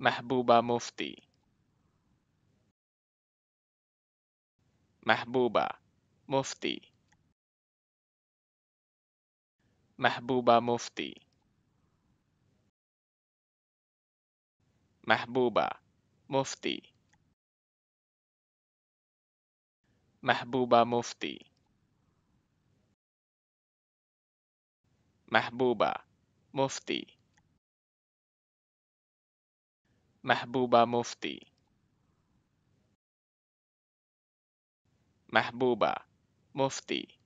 Mehbooba Mufti Mehbooba Mufti Mehbooba Mufti Mehbooba Mufti Mehbooba Mufti Mehbooba Mufti Mehbooba Mufti Mehbooba Mufti